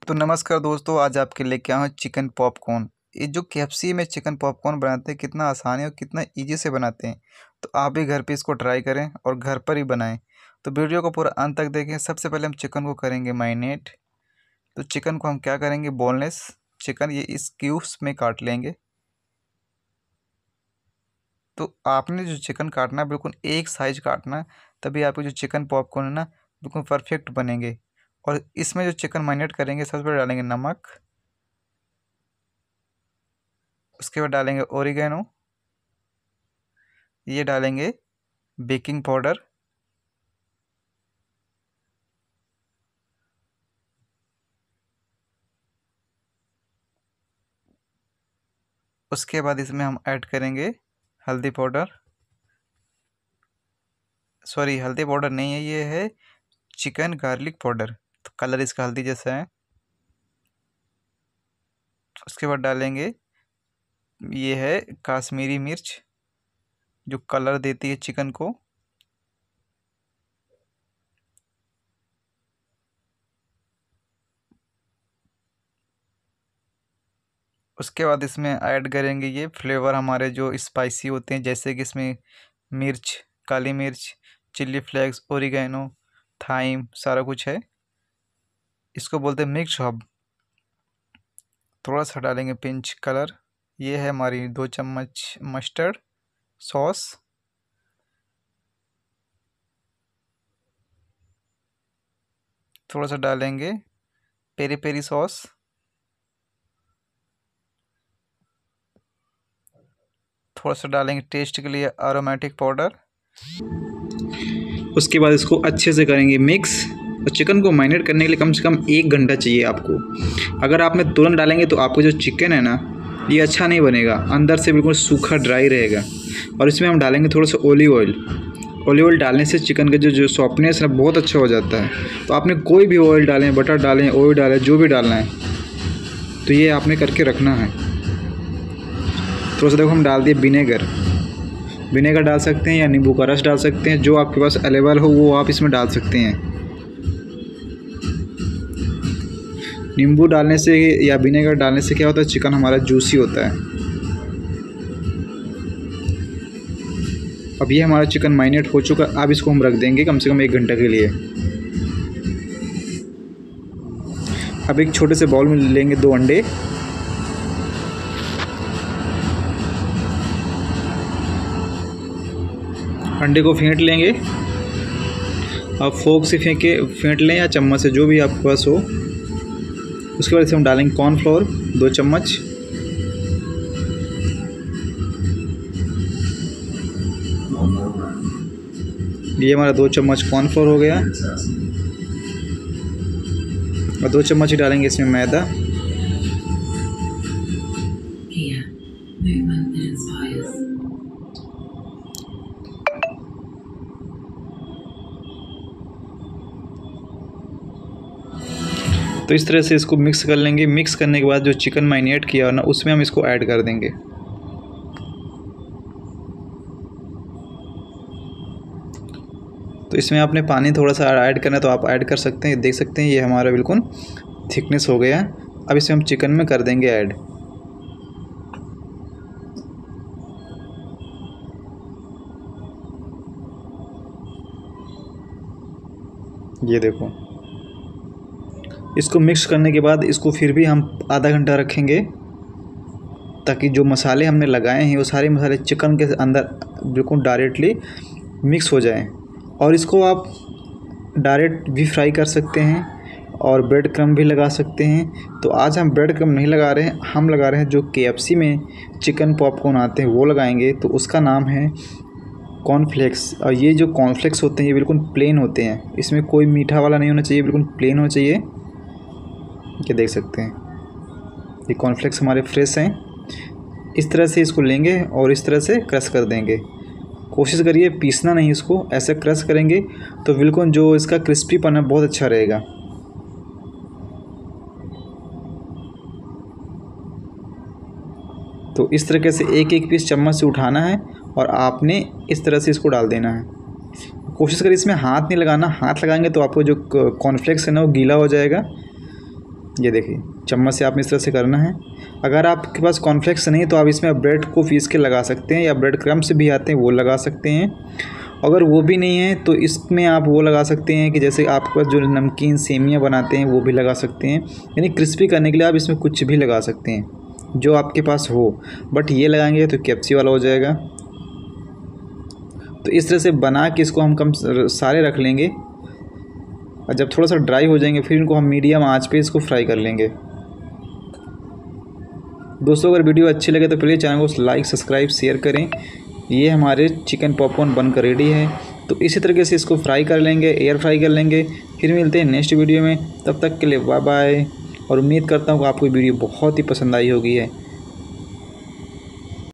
तो नमस्कार दोस्तों, आज आपके लेके आया हूँ चिकन पॉपकॉर्न। ये जो केएफसी में चिकन पॉपकॉर्न बनाते हैं कितना आसान है और कितना इजी से बनाते हैं। तो आप भी घर पे इसको ट्राई करें और घर पर ही बनाएं। तो वीडियो को पूरा अंत तक देखें। सबसे पहले हम चिकन को करेंगे मैरिनेट। तो चिकन को हम क्या करेंगे, बोनलेस चिकन ये इस क्यूब्स में काट लेंगे। तो आपने जो चिकन काटना है बिल्कुल एक साइज काटना है, तभी आपके जो चिकन पॉपकॉर्न है ना बिल्कुल परफेक्ट बनेंगे। और इसमें जो चिकन मैरिनेट करेंगे सबसे पहले डालेंगे नमक, उसके बाद डालेंगे ओरिगेनो, ये डालेंगे बेकिंग पाउडर, उसके बाद इसमें हम ऐड करेंगे हल्दी पाउडर, सॉरी हल्दी पाउडर नहीं है, ये है चिकन गार्लिक पाउडर। तो कलर इसका हल्दी जैसा है। उसके बाद डालेंगे ये है काश्मीरी मिर्च, जो कलर देती है चिकन को। उसके बाद इसमें ऐड करेंगे ये फ्लेवर हमारे जो स्पाइसी होते हैं, जैसे कि इसमें मिर्च, काली मिर्च, चिल्ली फ्लेक्स, ओरिगेनो, थाइम, सारा कुछ है। इसको बोलते हैं मिक्स हब। थोड़ा सा डालेंगे पिंच कलर। ये है हमारी 2 चम्मच मस्टर्ड सॉस। थोड़ा सा डालेंगे पेरी पेरी सॉस। थोड़ा सा डालेंगे टेस्ट के लिए अरोमेटिक पाउडर। उसके बाद इसको अच्छे से करेंगे मिक्स। और चिकन को मैरिनेट करने के लिए कम से कम 1 घंटा चाहिए आपको। अगर आपने तुरंत डालेंगे तो आपको जो चिकन है ना ये अच्छा नहीं बनेगा, अंदर से बिल्कुल सूखा ड्राई रहेगा। और इसमें हम डालेंगे थोड़ा सा ऑलिव ऑयल। ऑलिव ऑयल डालने से चिकन का जो सॉफ्टनेस है ना बहुत अच्छा हो जाता है। तो आपने कोई भी ऑयल डालें, बटर डालें, ऑयल डालें, जो भी डालना है तो ये आपने करके रखना है। थोड़ा सा देखो हम डाल दिए विनेगर। विनेगर डाल सकते हैं या नींबू का रस डाल सकते हैं, जो आपके पास अवेलेबल हो वो आप इसमें डाल सकते हैं। नींबू डालने से या विनेगर डालने से क्या होता है, चिकन हमारा जूसी होता है। अब ये हमारा चिकन मैरिनेट हो चुका। अब इसको हम रख देंगे कम से कम 1 घंटे के लिए। अब एक छोटे से बाउल में लेंगे 2 अंडे। अंडे को फेंट लेंगे। आप फोक से फेंट लें या चम्मच से, जो भी आपके पास हो। उसके बाद इसे हम डालेंगे कॉर्नफ्लोर 2 चम्मच। ये हमारा 2 चम्मच कॉर्नफ्लोर हो गया। और 2 चम्मच ही डालेंगे इसमें मैदा। तो इस तरह से इसको मिक्स कर लेंगे। मिक्स करने के बाद जो चिकन मैरिनेट किया है ना उसमें हम इसको ऐड कर देंगे। तो इसमें आपने पानी थोड़ा सा ऐड करना है तो आप ऐड कर सकते हैं। देख सकते हैं ये हमारा बिल्कुल थिकनेस हो गया है। अब इसे हम चिकन में कर देंगे ऐड। ये देखो, इसको मिक्स करने के बाद इसको फिर भी हम आधा घंटा रखेंगे, ताकि जो मसाले हमने लगाए हैं वो सारे मसाले चिकन के अंदर बिल्कुल डायरेक्टली मिक्स हो जाएं। और इसको आप डायरेक्ट भी फ्राई कर सकते हैं और ब्रेड क्रम्ब भी लगा सकते हैं। तो आज हम ब्रेड क्रम्ब नहीं लगा रहे हैं, हम लगा रहे हैं जो केएफसी में चिकन पॉपकॉर्न आते हैं वो लगाएंगे। तो उसका नाम है कॉर्नफ्लेक्स। और ये जो कॉर्नफ्लेक्स होते हैं ये बिल्कुल प्लेन होते हैं, इसमें कोई मीठा वाला नहीं होना चाहिए, बिल्कुल प्लेन होना चाहिए। ये देख सकते हैं ये कॉर्नफ्लेक्स हमारे फ्रेश हैं। इस तरह से इसको लेंगे और इस तरह से क्रश कर देंगे। कोशिश करिए पीसना नहीं, इसको ऐसे क्रश करेंगे तो बिल्कुल जो इसका क्रिस्पीपन है बहुत अच्छा रहेगा। तो इस तरीके से एक एक पीस चम्मच से उठाना है और आपने इस तरह से इसको डाल देना है। कोशिश करिए इसमें हाथ नहीं लगाना, हाथ लगाएंगे तो आपको जो कॉर्नफ्लेक्स है ना वो गीला हो जाएगा। ये देखिए चम्मच से आप इस तरह से करना है। अगर आपके पास कॉर्नफ्लेक्स नहीं तो आप इसमें ब्रेड को पीस के लगा सकते हैं, या ब्रेड क्रम्स भी आते हैं वो लगा सकते हैं। अगर वो भी नहीं है तो इसमें आप वो लगा सकते हैं कि जैसे आपके पास जो नमकीन सेमियां बनाते हैं वो भी लगा सकते हैं। यानी क्रिस्पी करने के लिए आप इसमें कुछ भी लगा सकते हैं जो आपके पास हो, बट ये लगाएंगे तो KFC वाला हो जाएगा। तो इस तरह से बना के इसको हम कम सारे रख लेंगे, और जब थोड़ा सा ड्राई हो जाएंगे फिर इनको हम मीडियम आंच पे इसको फ्राई कर लेंगे। दोस्तों अगर वीडियो अच्छी लगे तो प्लीज़ चैनल को लाइक सब्सक्राइब शेयर करें। ये हमारे चिकन पॉपकॉर्न बनकर रेडी है। तो इसी तरीके से इसको फ्राई कर लेंगे, एयर फ्राई कर लेंगे। फिर मिलते हैं नेक्स्ट वीडियो में, तब तक के लिए बाय बाय। और उम्मीद करता हूँ कि आपको वीडियो बहुत ही पसंद आई होगी है।